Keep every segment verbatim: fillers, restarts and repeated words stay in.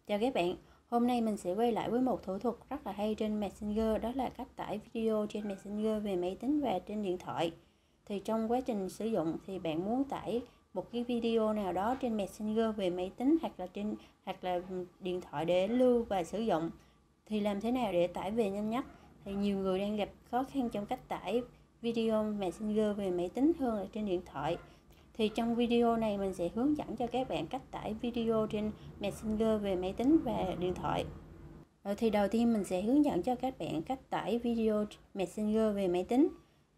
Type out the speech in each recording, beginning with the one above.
Chào các bạn, hôm nay mình sẽ quay lại với một thủ thuật rất là hay trên Messenger, đó là cách tải video trên Messenger về máy tính và trên điện thoại. Thì trong quá trình sử dụng thì bạn muốn tải một cái video nào đó trên Messenger về máy tính hoặc là trên hoặc là điện thoại để lưu và sử dụng. Thì làm thế nào để tải về nhanh nhất? Thì nhiều người đang gặp khó khăn trong cách tải video Messenger về máy tính hơn là trên điện thoại. Thì trong video này mình sẽ hướng dẫn cho các bạn cách tải video trên Messenger về máy tính và điện thoại. Rồi thì đầu tiên mình sẽ hướng dẫn cho các bạn cách tải video Messenger về máy tính.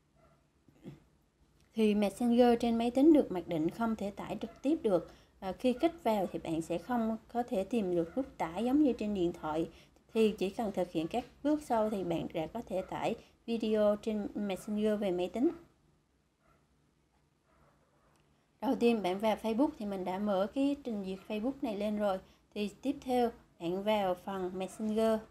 Thì Messenger trên máy tính được mặc định không thể tải trực tiếp được. À, khi kích vào thì bạn sẽ không có thể tìm được nút tải giống như trên điện thoại. Thì chỉ cần thực hiện các bước sau thì bạn đã có thể tải video trên Messenger về máy tính. Đầu tiên bạn vào Facebook thì mình đã mở cái trình duyệt Facebook này lên rồi. Thì tiếp theo bạn vào phần Messenger.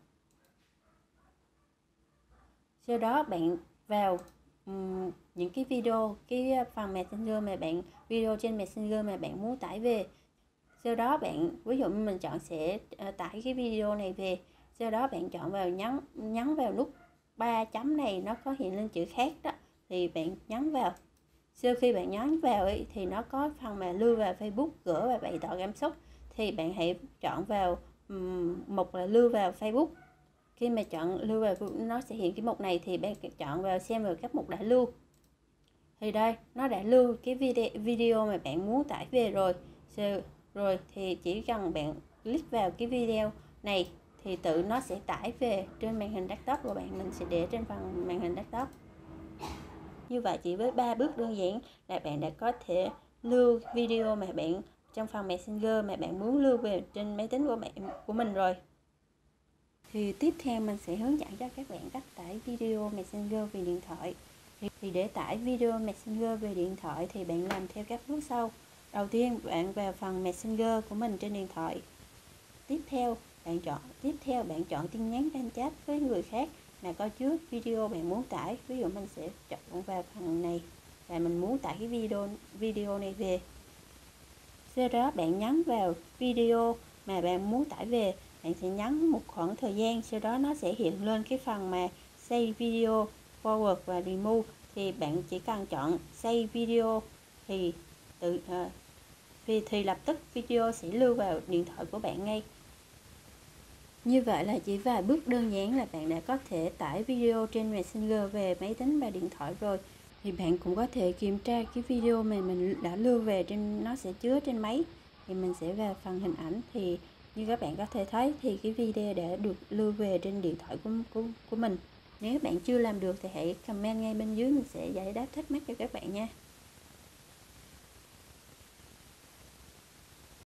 Sau đó bạn vào um, những cái video, cái phần Messenger mà bạn video trên Messenger mà bạn muốn tải về. Sau đó bạn ví dụ mình chọn sẽ uh, tải cái video này về. Sau đó bạn chọn vào nhấn nhấn vào nút ba chấm này, nó có hiện lên chữ khác đó, thì bạn nhấn vào. Sau khi bạn nhấn vào ấy, thì nó có phần mà lưu vào Facebook, gửi và bày tỏ cảm xúc, thì bạn hãy chọn vào um, mục là lưu vào Facebook. Khi mà chọn lưu vào Facebook, nó sẽ hiện cái mục này, thì bạn chọn vào xem vào các mục đã lưu. Thì đây, nó đã lưu cái video, video mà bạn muốn tải về rồi. Rồi thì chỉ cần bạn click vào cái video này thì tự nó sẽ tải về trên màn hình desktop của bạn. Mình sẽ để trên phần màn hình desktop. Như vậy chỉ với ba bước đơn giản là bạn đã có thể lưu video mà bạn trong phần Messenger mà bạn muốn lưu về trên máy tính của bạn của mình rồi. Thì tiếp theo mình sẽ hướng dẫn cho các bạn cách tải video Messenger về điện thoại. Thì, thì để tải video Messenger về điện thoại thì bạn làm theo các bước sau. Đầu tiên bạn vào phần Messenger của mình trên điện thoại. Tiếp theo bạn chọn tiếp theo bạn chọn tin nhắn fan chat với người khác mà có chứa video bạn muốn tải. Ví dụ mình sẽ chọn vào phần này và mình muốn tải cái video video này về. Sau đó bạn nhấn vào video mà bạn muốn tải về, bạn sẽ nhấn một khoảng thời gian, sau đó nó sẽ hiện lên cái phần mà save video, forward và remove. Thì bạn chỉ cần chọn save video thì tự uh, thì, thì lập tức video sẽ lưu vào điện thoại của bạn ngay. Như vậy là chỉ vài bước đơn giản là bạn đã có thể tải video trên Messenger về máy tính và điện thoại rồi. Thì bạn cũng có thể kiểm tra cái video mà mình đã lưu về, trên nó sẽ chứa trên máy. Thì mình sẽ vào phần hình ảnh, thì như các bạn có thể thấy thì cái video đã được lưu về trên điện thoại của, của, của mình. Nếu bạn chưa làm được thì hãy comment ngay bên dưới, mình sẽ giải đáp thắc mắc cho các bạn nha.